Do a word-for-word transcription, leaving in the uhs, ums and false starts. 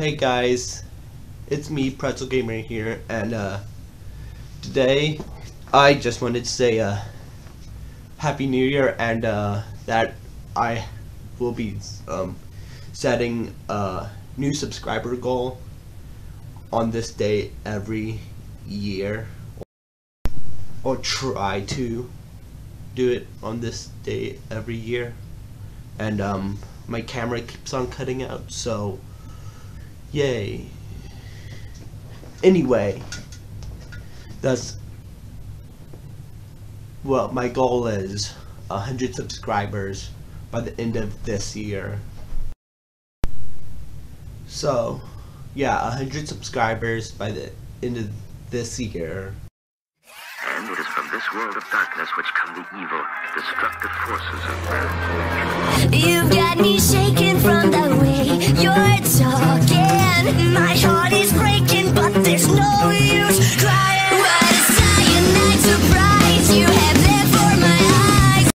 Hey guys, it's me, Preatzal Gamer here, and uh, today I just wanted to say uh, Happy New Year, and uh, that I will be um, setting a new subscriber goal on this day every year, or try to do it on this day every year, and um, my camera keeps on cutting out, so yay. Anyway, that's, well, my goal is one hundred subscribers by the end of this year. So, yeah, one hundred subscribers by the end of this year. And it is from this world of darkness which come the evil, destructive forces of man. You've got me shaking from the way you're talking. My heart is breaking.